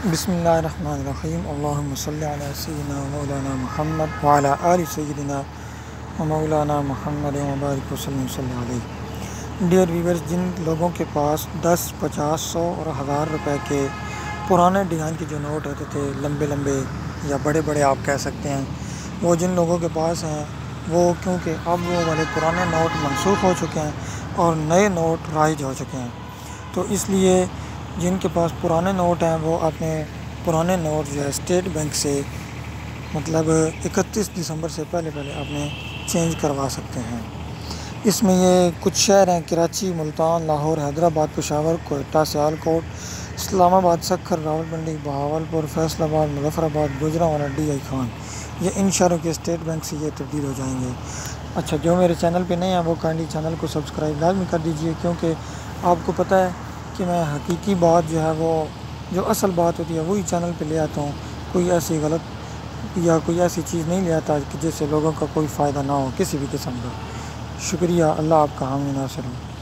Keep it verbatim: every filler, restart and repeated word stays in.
بسم اللہ الرحمن الرحیم اللہم صلی علی سیدنا و مولانا محمد وعلی آل سیدنا و مولانا محمد وبارک وسلم صلی علیہ۔ ڈیئر ویورز، جن لوگوں کے پاس دس پچاس سو اور ہزار روپے کے پرانے ڈیزائن کے جو نوٹ ہوتے تھے، لمبے لمبے یا بڑے بڑے آپ کہہ سکتے ہیں، وہ جن لوگوں کے پاس ہیں وہ کیونکہ اب وہ والے پرانے نوٹ منسوخ ہو چکے ہیں اور نئے نوٹ رائج ہو چکے ہیں، تو اس لیے جن کے پاس پرانے نوٹ ہیں وہ اپنے پرانے نوٹ جو ہے اسٹیٹ بینک سے مطلب اکتیس دسمبر سے پہلے پہلے اپنے چینج کروا سکتے ہیں۔ اس میں یہ کچھ شہر ہیں: کراچی، ملتان، لاہور، حیدرآباد، پشاور، کوئٹہ، سیالکوٹ، اسلام آباد، سکھر، راولپنڈی، بہاولپور، فیصل آباد، مظفر آباد، گوجرانوالا، ڈی آئی خان، یہ ان شہروں کے اسٹیٹ بینک سے یہ تبدیل ہو جائیں گے۔ اچھا، جو میرے چینل پہ نہیں ہیں وہ کائنڈلی چینل کو سبسکرائب لازمی کر دیجئے، کیونکہ آپ کو پتہ ہے کہ میں حقیقی بات جو ہے وہ جو اصل بات ہوتی ہے وہی چینل پہ لے آتا ہوں، کوئی ایسی غلط یا کوئی ایسی چیز نہیں لے آتا کہ جس سے لوگوں کا کوئی فائدہ نہ ہو کسی بھی قسم کا۔ شکریہ، اللہ آپ کا حامی ناصر ہو۔